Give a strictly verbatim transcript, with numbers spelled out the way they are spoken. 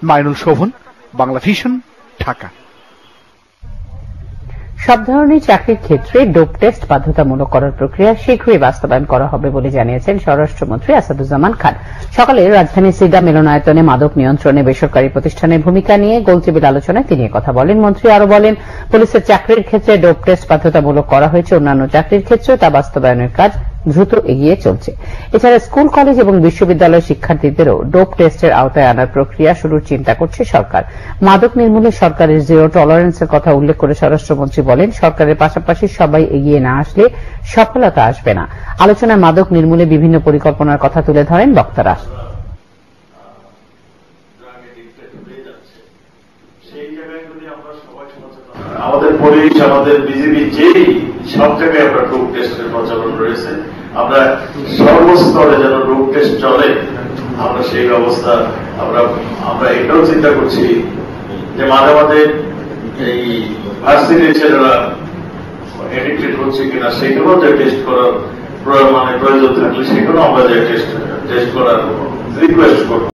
Mainul Shovon, Bangla Vision, Dhaka. সব ধরনের চাকরির ক্ষেত্রে ডোপ টেস্ট বাধ্যতামূলক করার প্রক্রিয়া শীঘ্রই বাস্তবায়ন করা হবে বলে জানিয়েছেন স্বরাষ্ট্রমন্ত্রী আসাদুজ্জামান খান। সকালে রাজধানীর সিডা মিলনায়তনে মাদক নিয়ন্ত্রণে বেসরকারি প্রতিষ্ঠানের ভূমিকা নিয়ে গোলটেবিল আলোচনায় তিনি কথা বলেন। মন্ত্রী আরো বলেন, পুলিশের চাকরির ক্ষেত্রে ডোপ টেস্ট বাধ্যতামূলক করা হয়েছে, অন্যান্য চাকরির ক্ষেত্রেও তা বাস্তবায়নের কাজ দ্রুত এগিয়ে চলছে। এছাড়া স্কুল, কলেজ এবং বিশ্ববিদ্যালয়ের শিক্ষার্থীদেরও ডোপ টেস্টের আওতায় আনার প্রক্রিয়া শুরুর চিন্তা করছে সরকার। মাদক নির্মূলে সরকারের জিরো টলারেন্সের কথা উল্লেখ করে স্বরাষ্ট্রমন্ত্রী বলেন, সরকারের পাশাপাশি সবাই এগিয়ে না আসলে সফলতা আসবে না। আলোচনায় মাদক নির্মূলে বিভিন্ন পরিকল্পনার কথা তুলে ধরেন বক্তারা। আমাদের পুলিশ, আমাদের বিজিবি, যেই সব জায়গায় আমরা ডোপ টেস্টের প্রচলন রয়েছে, আমরা সর্বস্তরে যেন ডোপ টেস্ট চলে, আমরা সেই ব্যবস্থা আমরা আমরা এটাও চিন্তা করছি যে মাঝে মাঝে এই ভার্সিটির ছেলেরা এডিক্টেড হচ্ছে কিনা সেগুলো যে টেস্ট করার মানে প্রয়োজন থাকলে সেগুলো আমরা যে টেস্ট টেস্ট করার রিকোয়েস্ট করব।